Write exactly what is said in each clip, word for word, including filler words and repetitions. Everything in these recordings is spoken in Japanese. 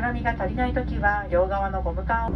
紙が足りないときは両側のゴム管を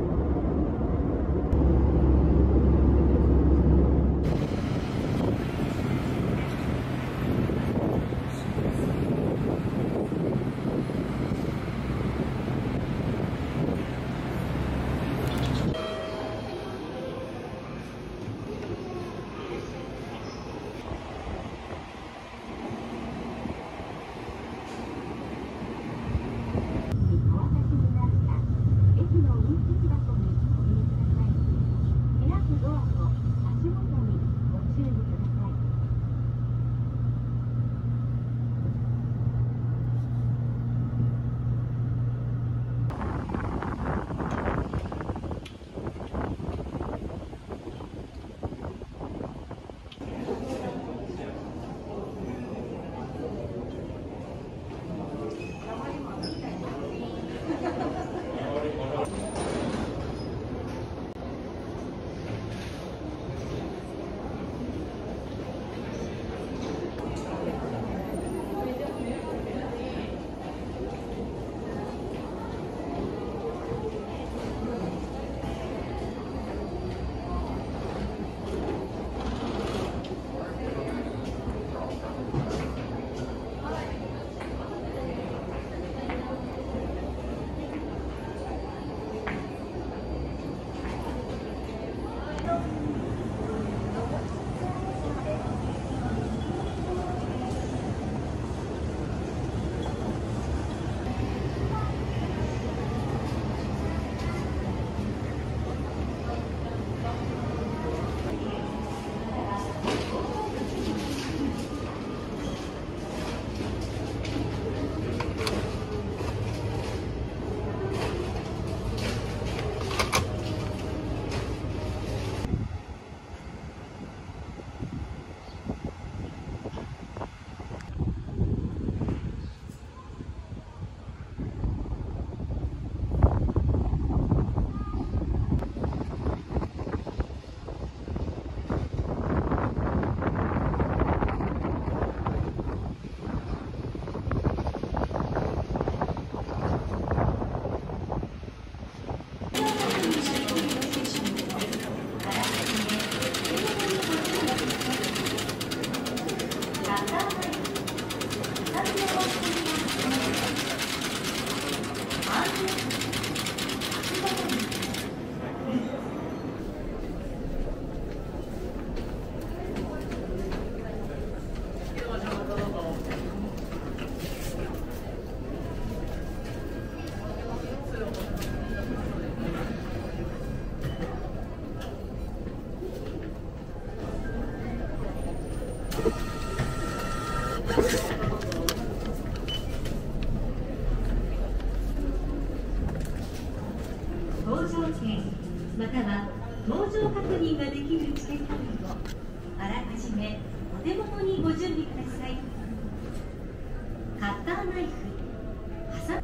または搭乗確認ができるチケット類をあらかじめお手元にご準備ください。カッターナイフ、ハサミ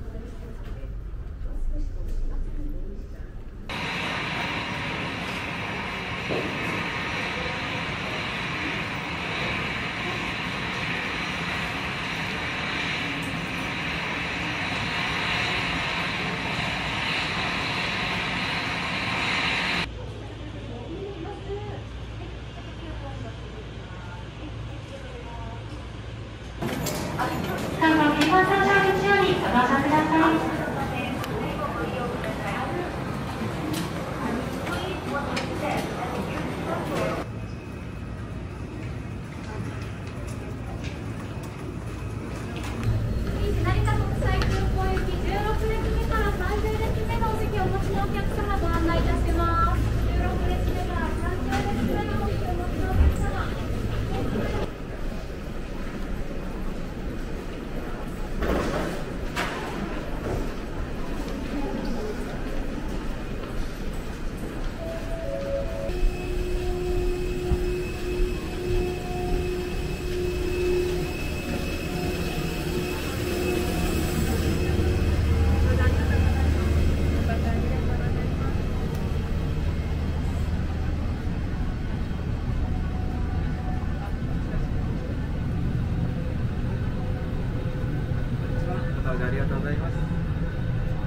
ありがとうございます。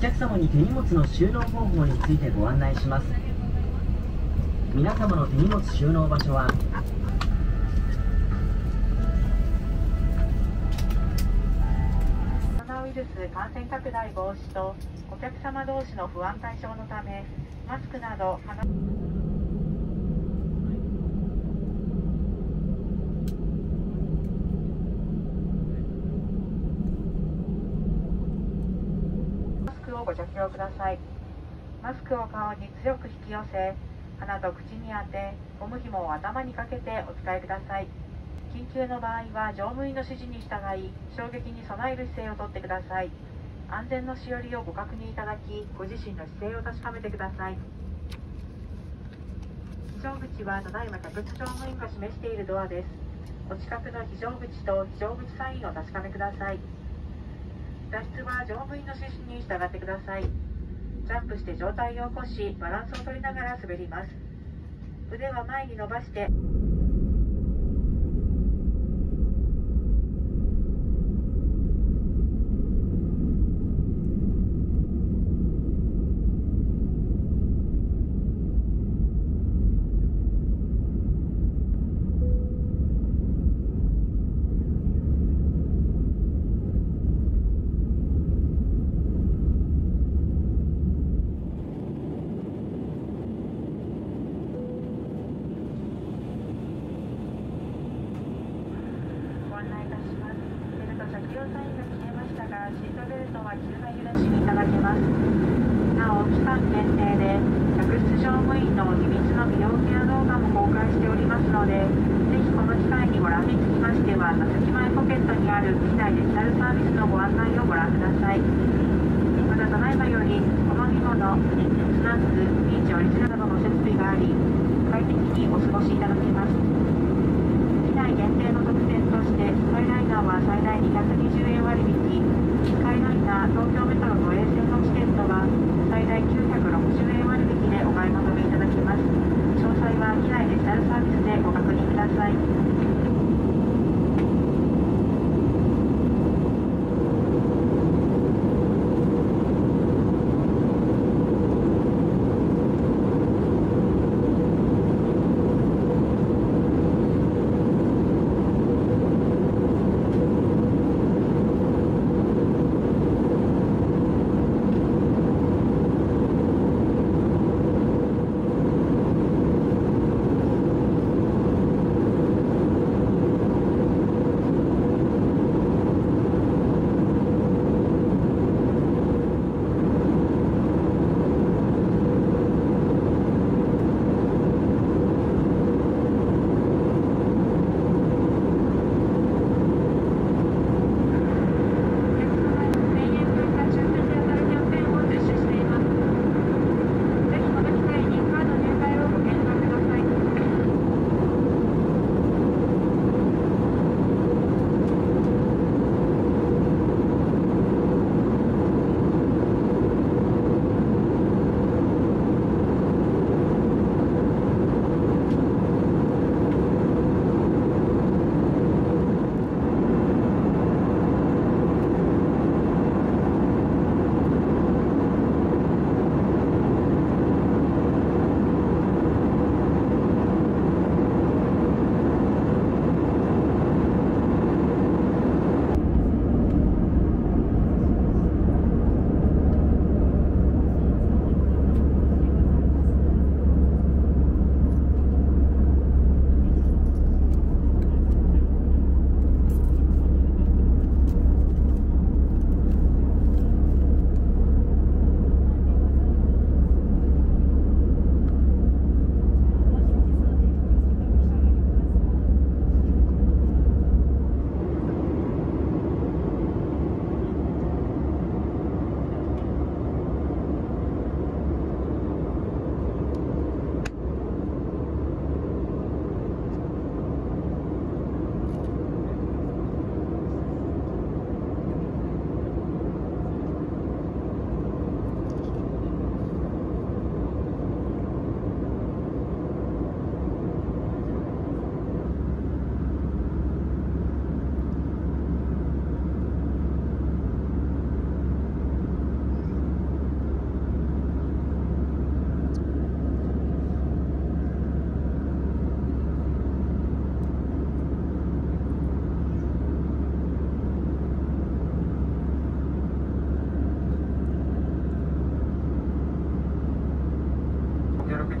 客様に手荷物の収納方法についてご案内します。皆様の手荷物収納場所はコロナウイルス感染拡大防止とお客様同士の不安解消のため、マスクなど鼻マスクをご着用ください。マスクを顔に強く引き寄せ、鼻と口に当て、ゴム紐を頭にかけてお使いください。緊急の場合は乗務員の指示に従い、衝撃に備える姿勢をとってください。安全のしおりをご確認いただき、ご自身の姿勢を確かめてください。非常口はただいま客室乗務員が示しているドアです。お近くの非常口と非常口サインを確かめください。脱出は乗務員の指示に従ってください。ジャンプして上体を起こし、バランスを取りながら滑ります。腕は前に伸ばして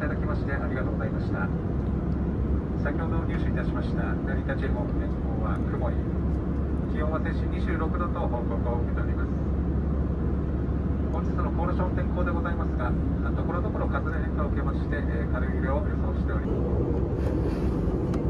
ただきましてありがとうございました。先ほど入手いたしました成田地方天候は曇り、気温は摂氏にじゅうろくどと報告を受けております。本日の航路上天候でございますが、ところどころ風の変化を受けまして、えー、軽い揺れを予想しております。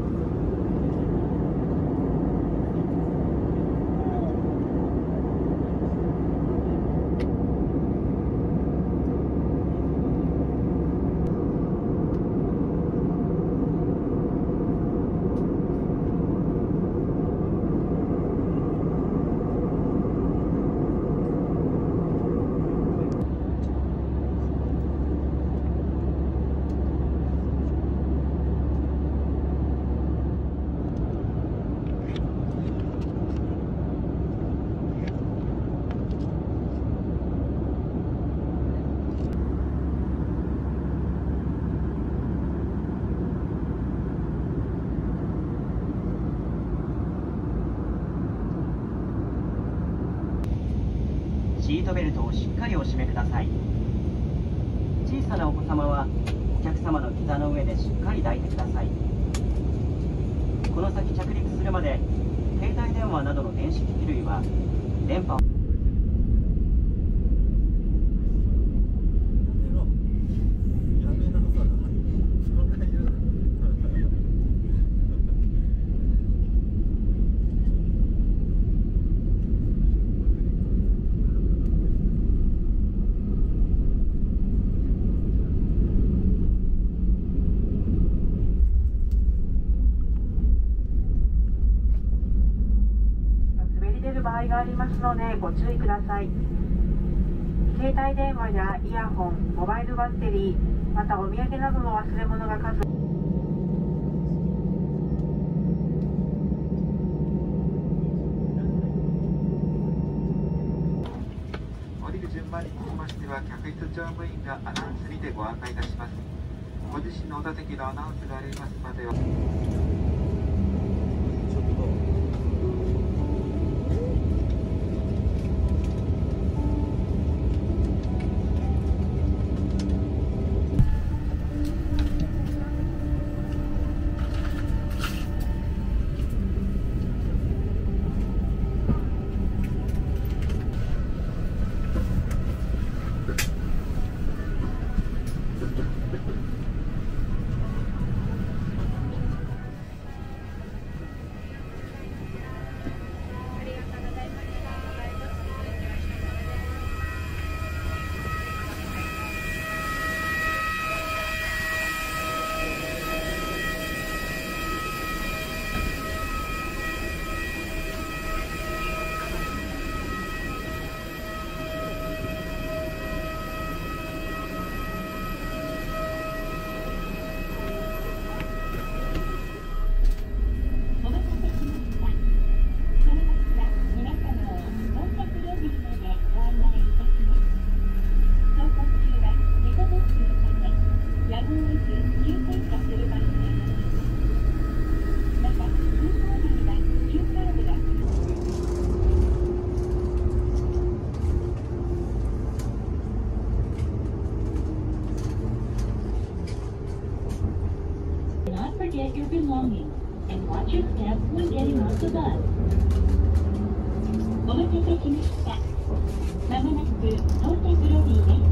シートベルトをしっかりお締めください。小さなお子様はお客様の膝の上でしっかり抱いてください。この先着陸するまで携帯電話などの電子機器類は電波を場合がありますのでご注意ください。携帯電話やイヤホン、モバイルバッテリー、またお土産などの忘れ物が数降りる順番につきましては、客室乗務員がアナウンスにてご案内いたします。ご自身のお座席のアナウンスがありますまでは。 Forget your belongings and watch your step when getting off the bus. お待たせしました。まもなく到着ロビーです。